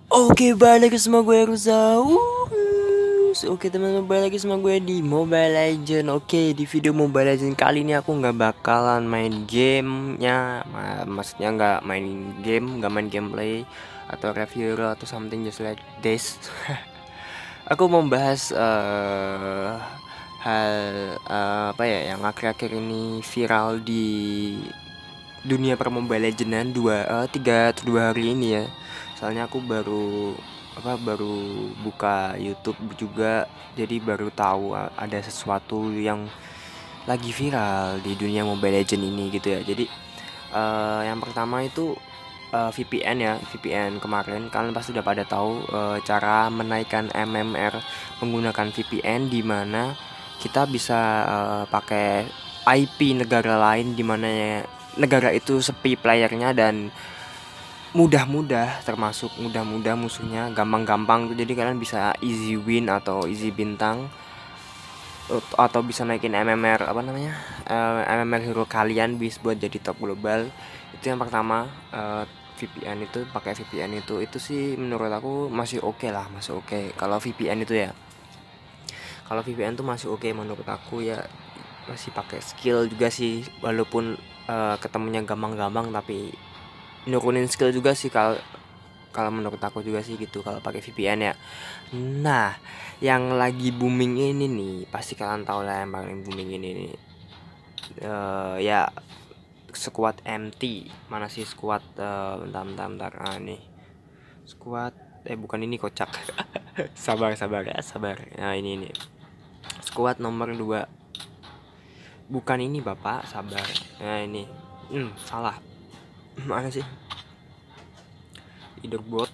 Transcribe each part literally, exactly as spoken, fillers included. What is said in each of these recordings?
Oke, balik lagi sama gue Ruza. Wuhus. Oke teman-teman, balik lagi sama gue di Mobile Legend. Oke, di video Mobile Legend kali ini aku nggak bakalan main gamenya. Ma- Maksudnya nggak main game, nggak main gameplay atau review atau something just like this. Aku mau bahas eh, hal eh, apa ya yang akhir-akhir ini viral di dunia per Mobile Legendan dua eh, tiga atau dua hari ini ya. Soalnya aku baru apa baru buka YouTube juga, jadi baru tahu uh, ada sesuatu yang lagi viral di dunia Mobile Legend ini gitu ya. Jadi uh, yang pertama itu uh, V P N ya. V P N kemarin kalian pasti udah pada tahu uh, cara menaikkan M M R menggunakan V P N, di mana kita bisa uh, pakai I P negara lain, di mana ya, negara itu sepi playernya dan mudah-mudah, termasuk mudah-mudah musuhnya gampang-gampang tuh. Jadi kalian bisa easy win atau easy bintang, Ut- atau bisa naikin M M R apa namanya, eh, M M R hero kalian bis buat jadi top global. Itu yang pertama. eh, V P N itu, pakai V P N itu itu sih menurut aku masih oke lah, masih oke kalau V P N itu ya. Kalau V P N tuh masih oke menurut aku ya, masih pakai skill juga sih, walaupun eh, ketemunya gampang-gampang, tapi nurunin skill juga sih kalau kalau menurut aku juga sih gitu kalau pakai V P N ya. Nah, yang lagi booming ini nih, pasti kalian tahu lah yang paling booming ini nih. Eh, ya, squad M T. Mana sih squad, eh, bentar bentar bentar. Ah, nih. Squad eh bukan ini, kocak. Sabar sabar ya, sabar. Nah, ini ini. Squad nomor dua. Bukan ini, Bapak, sabar. Nah, ini. Hmm, salah. Mana sih? Leaderboard.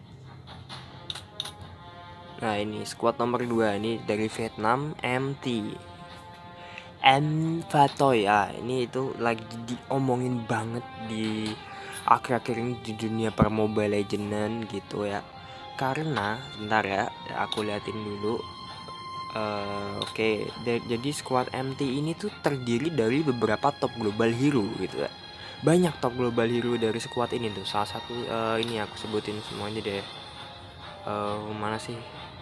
Nah, ini squad nomor dua ini dari Vietnam, M T. M Fatoy ya, ini itu lagi diomongin banget di akhir-akhir ini di dunia per Mobile Legendan gitu ya. Karena bentar ya, aku liatin dulu. Eh, Oke, da- jadi squad M T ini tuh terdiri dari beberapa top global hero gitu ya. Banyak top global hero dari squad ini tuh. Salah satu, eh, ini aku sebutin semuanya deh. Eh, mana sih?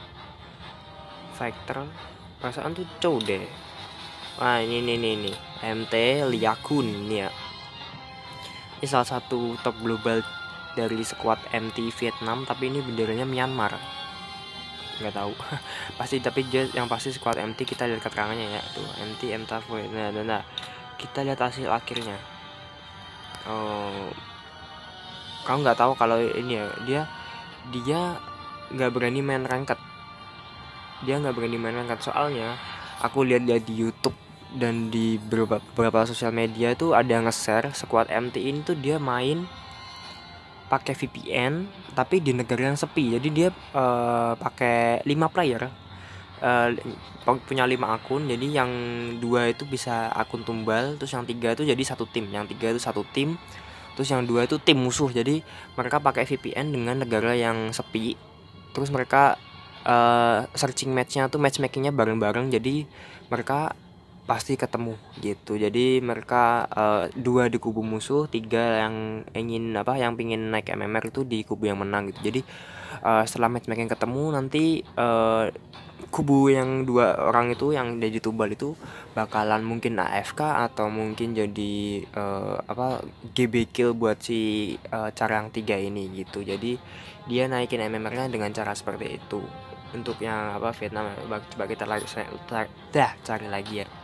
Factor, perasaan tuh cow deh. Wah, ini nih nih nih M T Liakun ini ya. Ini salah satu top global dari squad M T Vietnam, tapi ini benderanya Myanmar. Nggak tahu. Pasti, tapi dia yang pasti squad M T. Kita lihat keterangannya ya. Tuh, M T M T F. Nah, nah, nah. Kita lihat hasil akhirnya. Oh, kamu nggak tahu kalau ini ya, dia dia nggak berani main ranked. Dia nggak berani main ranked soalnya aku lihat-lihat di YouTube dan di beberapa, beberapa sosial media itu ada nge-share squad M T ini tuh dia main pakai V P N tapi di negara yang sepi. Jadi dia uh, pakai lima player, uh, punya lima akun. Jadi yang dua itu bisa akun tumbal, terus yang tiga itu jadi satu tim, yang tiga itu satu tim, terus yang dua itu tim musuh. Jadi mereka pakai V P N dengan negara yang sepi, terus mereka uh, searching matchnya tuh matchmakingnya bareng-bareng. Jadi mereka pasti ketemu gitu. Jadi mereka uh, dua di kubu musuh, tiga yang ingin apa, yang pingin naik M M R itu di kubu yang menang gitu. Jadi uh, setelah matchmaking ketemu nanti, uh, kubu yang dua orang itu yang jadi tumbal itu bakalan mungkin A F K atau mungkin jadi uh, apa G B kill buat si uh, cara yang tiga ini gitu. Jadi dia naikin M M R-nya dengan cara seperti itu. Untuk yang apa Vietnam, coba kita lagi dah cari lagi ya.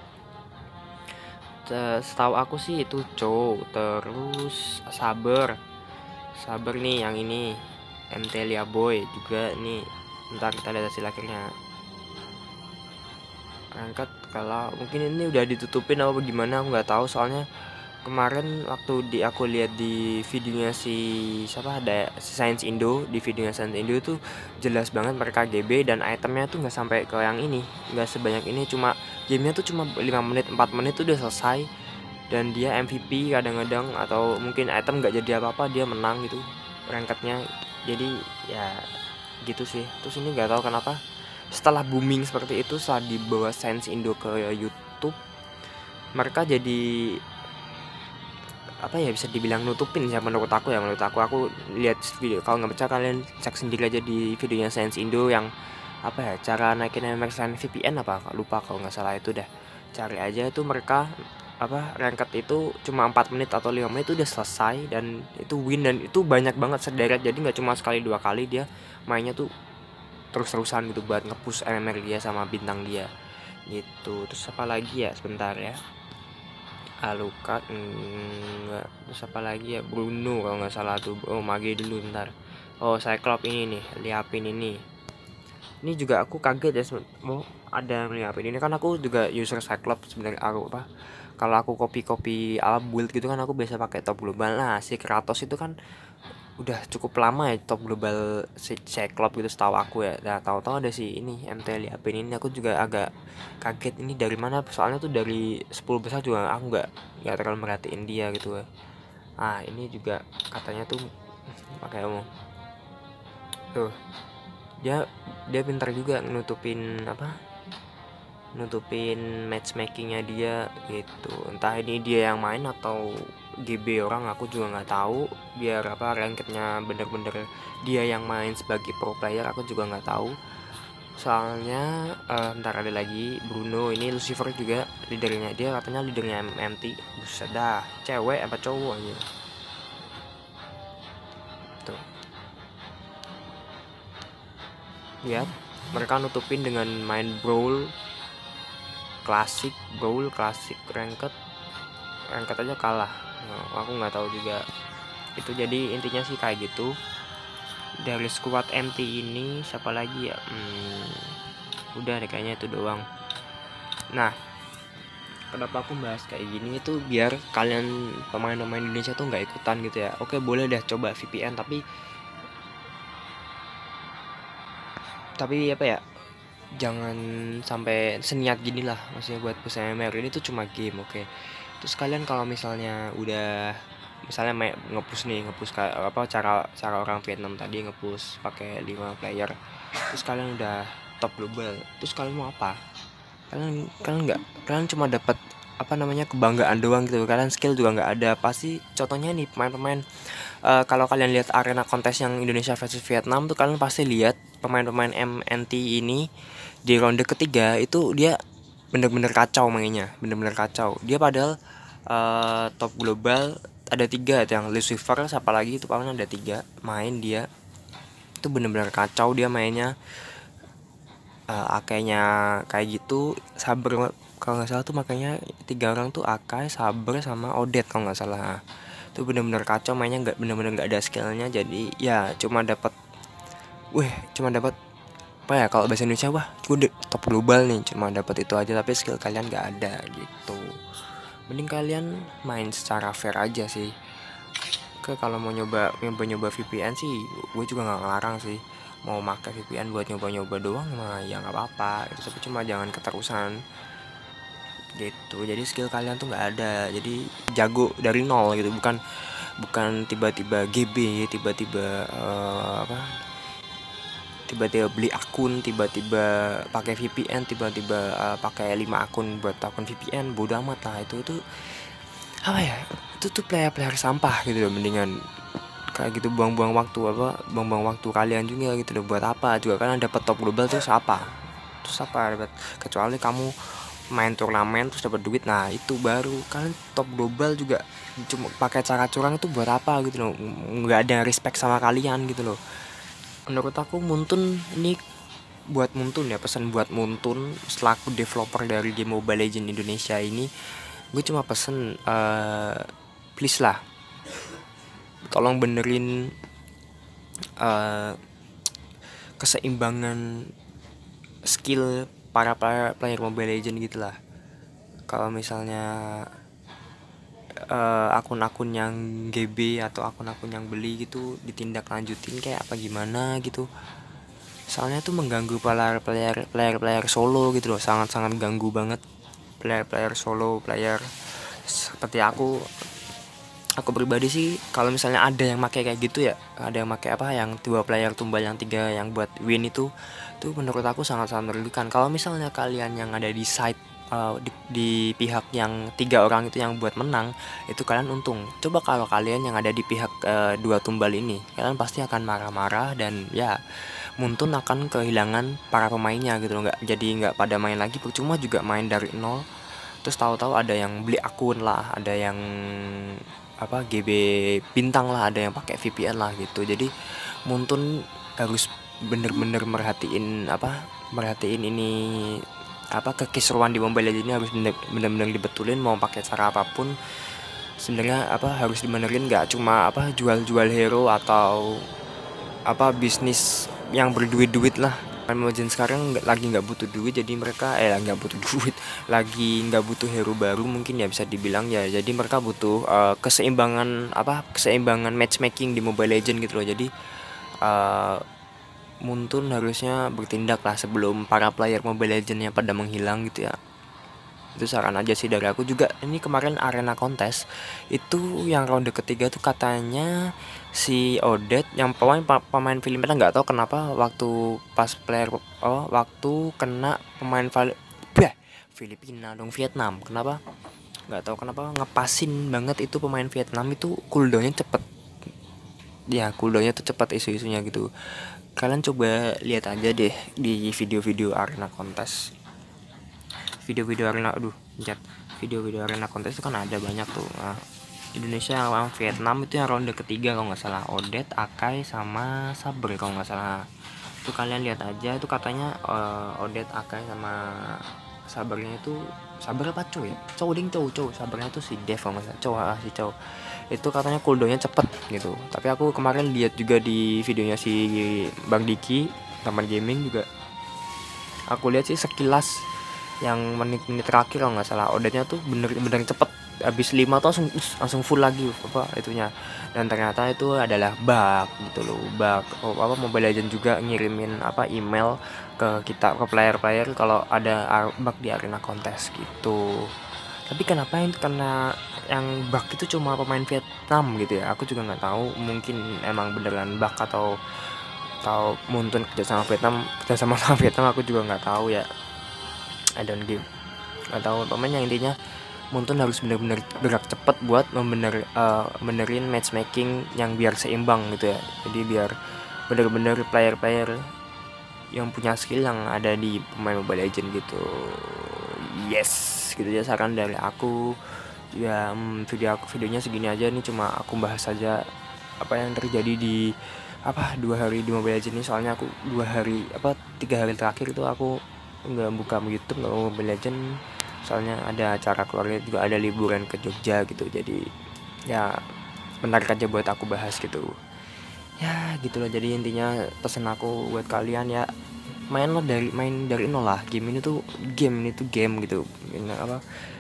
Setahu aku sih itu Chow, terus Saber. Saber nih yang ini M T Lia Boy juga nih. Ntar kita lihat hasil akhirnya. Angkat, kalau mungkin ini udah ditutupin apa gimana aku nggak tahu, soalnya kemarin waktu di aku lihat di videonya si siapa, ada si Science Indo, di videonya Science Indo itu jelas banget mereka G B dan itemnya tuh nggak sampai ke yang ini, nggak sebanyak ini. Cuma gamenya tuh cuma lima menit, empat menit tuh udah selesai, dan dia M V P kadang-kadang, atau mungkin item nggak jadi apa-apa dia menang gitu rankednya. Jadi ya gitu sih. Terus ini nggak tahu kenapa setelah booming seperti itu, setelah dibawa Science Indo ke YouTube, mereka jadi apa ya, bisa dibilang nutupin ya menurut aku ya menurut aku aku lihat video, kalau nggak percaya kalian cek sendiri aja di videonya Science Indo yang apa ya, cara naikin M X N V P N apa lupa kalau nggak salah, itu dah cari aja itu mereka apa ranked itu cuma empat menit atau lima menit itu udah selesai dan itu win, dan itu banyak banget sederet, jadi nggak cuma sekali dua kali, dia mainnya tuh terus-terusan gitu buat nge-push M M R dia sama bintang dia gitu. Terus apa lagi ya, sebentar ya, Alucard enggak, terus apa lagi ya, Bruno kalau nggak salah tuh. Oh Mage dulu bentar. Oh Cyclops ini nih, liapin ini ini juga aku kaget ya, mau ada liapin ini kan, aku juga user Cyclops sebenarnya. Aku apa, kalau aku copy-copy ala build gitu kan aku biasa pakai top global. Nah si Kratos itu kan udah cukup lama ya top global si Cyclops gitu setahu aku ya. Nah tahu-tahu ada si ini M T liapin ini, aku juga agak kaget ini dari mana, soalnya tuh dari sepuluh besar juga aku nggak nggak terlalu merhatiin dia gitu ya. Ah ini juga katanya tuh pakai umum tuh, dia dia pintar juga nutupin apa, nutupin matchmakingnya dia gitu. Entah ini dia yang main atau G B orang, aku juga nggak tahu. Biar apa rankednya bener-bener dia yang main sebagai pro player, aku juga nggak tahu. Soalnya uh, ntar ada lagi Bruno ini, Lucifer juga leadernya, dia katanya leadernya M T. Buset dah, cewek apa cowok aja tuh. Lihat mereka nutupin dengan main brawl klasik, brawl klasik, ranked ranked aja kalah. Nah, aku nggak tahu juga itu. Jadi intinya sih kayak gitu. Dari squad M T ini siapa lagi ya, hmm, udah deh kayaknya itu doang. Nah kenapa aku bahas kayak gini itu biar kalian pemain-pemain Indonesia tuh nggak ikutan gitu ya. Oke boleh dah coba V P N, tapi tapi apa ya, jangan sampai seniat gini lah, maksudnya buat push M M R ini tuh cuma game. Oke terus kalian kalau misalnya udah misalnya main ngepush nih, ngepush kayak apa, cara cara orang Vietnam tadi ngepush pakai lima player, terus kalian udah top global, terus kalian mau apa? Kalian kalian nggak, kalian cuma dapat apa namanya kebanggaan doang gitu, kalian skill juga nggak ada. Pasti contohnya nih pemain-pemain uh, kalau kalian lihat arena kontes yang Indonesia versus Vietnam tuh, kalian pasti lihat pemain-pemain M N T ini di ronde ketiga itu dia bener-bener kacau mainnya, bener-bener kacau dia. Padahal uh, top global ada tiga, yang Lucifer siapa lagi itu paling ada tiga main, dia itu bener-bener kacau dia mainnya. Uh, akainya kayak gitu, Saber kalau nggak salah tuh, makanya tiga orang tuh Akai, Saber sama Odet kalau nggak salah. Itu bener-bener kacau mainnya, nggak bener-bener nggak ada skillnya. Jadi ya cuma dapat, weh cuma dapat apa ya, kalau bahasa Indonesia, wah gue top global nih, cuma dapat itu aja, tapi skill kalian nggak ada gitu. Mending kalian main secara fair aja sih. Oke kalau mau nyoba nyoba nyoba V P N sih, gue juga nggak ngelarang sih. Mau pakai V P N buat nyoba-nyoba doang mah ya nggak apa-apa itu, tapi cuma jangan keterusan gitu. Jadi skill kalian tuh nggak ada, jadi jago dari nol gitu, bukan bukan tiba-tiba G B, tiba-tiba uh, apa, tiba-tiba beli akun, tiba-tiba pakai V P N, tiba-tiba uh, pakai lima akun buat akun V P N. Bodoh amat lah itu. Itu apa ya, itu tuh player-player sampah gitu loh. Mendingan kayak gitu buang-buang waktu, apa buang-buang waktu kalian juga gitu loh. Buat apa juga, kalian dapat top global terus apa, terus apa dapat, kecuali kamu main turnamen terus dapat duit, nah itu baru kalian top global juga. Cuma pakai cara curang itu buat apa gitu loh, nggak ada respect sama kalian gitu loh. Menurut aku Muntun ini, buat Muntun ya, pesan buat Muntun selaku developer dari game Mobile Legends Indonesia ini, gue cuma pesen uh, please lah, tolong benerin uh, keseimbangan skill para player, player Mobile Legends gitu lah. Kalau misalnya uh, akun-akun yang G B atau akun-akun yang beli gitu ditindak lanjutin kayak apa gimana gitu. Soalnya tuh mengganggu player player player player solo gitu loh, sangat-sangat ganggu banget player player solo player seperti aku. Aku pribadi sih kalau misalnya ada yang pakai kayak gitu ya, ada yang pakai apa yang dua player tumbal yang tiga yang buat win itu, tuh menurut aku sangat-sangat merugikan. Kalau misalnya kalian yang ada di site uh, di, di pihak yang tiga orang itu yang buat menang, itu kalian untung. Coba kalau kalian yang ada di pihak uh, dua tumbal ini, kalian pasti akan marah-marah dan ya Muntun akan kehilangan para pemainnya gitu loh, nggak jadi nggak pada main lagi, percuma juga main dari nol. Terus tahu-tahu ada yang beli akun lah, ada yang apa G B bintang lah, ada yang pakai V P N lah gitu. Jadi Muntun harus bener-bener merhatiin apa merhatiin ini apa kekisruan di Mobile Legends ini harus bener-bener dibetulin, mau pakai cara apapun sebenarnya apa harus dibenerin, nggak cuma apa jual-jual hero atau apa bisnis yang berduit-duit lah. Mobile sekarang nggak lagi nggak butuh duit, jadi mereka eh nggak butuh duit lagi nggak butuh hero baru mungkin ya bisa dibilang ya, jadi mereka butuh uh, keseimbangan apa keseimbangan matchmaking di Mobile Legends gitu loh. Jadi uh, Muntun harusnya bertindak lah sebelum para player Mobile Legends yang pada menghilang gitu ya. Itu saran aja sih dari aku juga. Ini kemarin arena kontes itu yang ronde ketiga tuh katanya si Odet yang pemain pemain Filipina, nggak tahu kenapa waktu pas player oh waktu kena pemain bah, Filipina dong Vietnam, kenapa nggak tahu kenapa ngepasin banget itu pemain Vietnam itu cooldownnya cepet ya, cooldownnya tuh cepet isu-isunya gitu. Kalian coba lihat aja deh di video-video arena kontes, video-video arena aduh jat video-video arena kontes itu kan ada banyak tuh. Nah, Indonesia lawan Vietnam itu yang ronde ketiga kalau nggak salah, Odet, Akai sama Saber kalau nggak salah. Itu kalian lihat aja, itu katanya uh, Odet, Akai sama Sabernya itu Saber apa cow ya? Cow ding cow cow Sabernya itu si Dev kalau nggak salah, cow ah, si cow. Itu katanya cooldownnya cepet gitu. Tapi aku kemarin lihat juga di videonya si Bang Diki Taman Gaming juga, aku lihat sih sekilas yang menit-menit terakhir kalau nggak salah Odetnya tuh bener-bener cepet, habis lima tuh langsung langsung full lagi apa itunya. Dan ternyata itu adalah bug gitu loh, bug oh, apa Mobile Legends juga ngirimin apa email ke kita ke player-player kalau ada bug di arena kontes gitu. Tapi kenapa yang karena yang bug itu cuma pemain Vietnam gitu ya, aku juga nggak tahu, mungkin emang beneran bug atau atau Muntun kerja sama Vietnam kerja sama sama Vietnam, aku juga nggak tahu ya, I don't give nggak tahu. Pemain yang intinya Muntun harus bener-bener gerak cepet buat membener uh, benerin matchmaking yang biar seimbang gitu ya. Jadi biar bener-bener player-player yang punya skill yang ada di pemain Mobile Legends gitu. Yes, gitu aja saran dari aku ya. Hmm, video aku videonya segini aja nih, cuma aku bahas saja apa yang terjadi di apa dua hari di Mobile Legends ini. Soalnya aku dua hari apa tiga hari terakhir itu aku nggak buka YouTube, nggak Mobile Legends, soalnya ada acara keluarga juga, ada liburan ke Jogja gitu. Jadi ya menarik aja buat aku bahas gitu ya, gitu loh. Jadi intinya pesan aku buat kalian ya, main lo dari main dari nol lah. Game ini tuh game ini tuh game gitu. Ini apa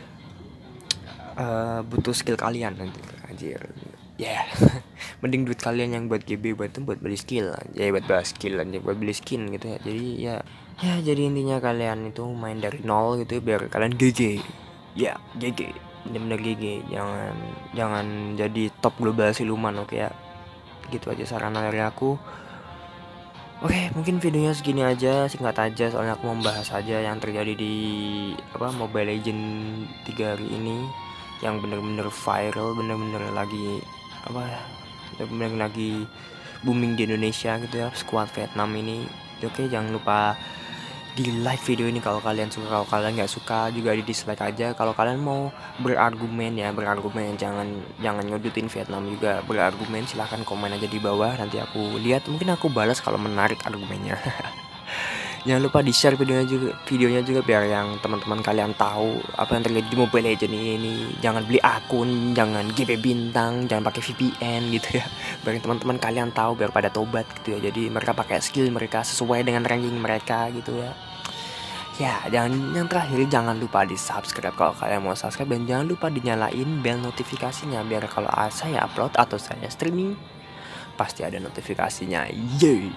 uh, butuh skill kalian nanti anjir ya. Yeah. Mending duit kalian yang buat G B buat tuh buat beli skill ya, buat beli skill aja, buat beli skin gitu ya. Jadi ya ya jadi intinya kalian itu main dari nol gitu biar kalian G G ya, G G bener-bener G G. Jangan jangan jadi top global siluman, oke okay, ya. Gitu aja saran dari aku. Oke, okay, mungkin videonya segini aja, singkat aja soalnya aku membahas aja yang terjadi di apa Mobile Legends tiga hari ini yang bener-bener viral, bener-bener lagi apa ya, bener-bener lagi booming di Indonesia gitu ya, squad Vietnam ini. Oke, okay, jangan lupa di like video ini kalau kalian suka. Kalau kalian nggak suka juga di dislike aja. Kalau kalian mau berargumen ya berargumen, jangan jangan nyodutin Vietnam juga, berargumen silahkan komen aja di bawah, nanti aku lihat, mungkin aku balas kalau menarik argumennya. Jangan lupa di share videonya juga videonya juga biar yang teman-teman kalian tahu apa yang terjadi di Mobile Legends ini, ini. Jangan beli akun, jangan G P bintang, jangan pakai V P N gitu ya, biar teman-teman kalian tahu biar pada tobat gitu ya. Jadi mereka pakai skill mereka sesuai dengan ranking mereka gitu ya. Ya, jangan yang terakhir jangan lupa di subscribe kalau kalian mau subscribe, dan jangan lupa dinyalain bel notifikasinya biar kalau saya upload atau saya streaming pasti ada notifikasinya. Yeay.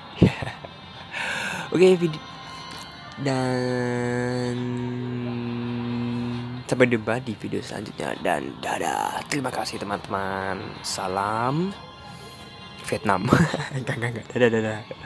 Oke, okay, video dan sampai jumpa di video selanjutnya dan dadah. Terima kasih teman-teman. Salam Vietnam. Enggak enggak enggak. Dadah dadah.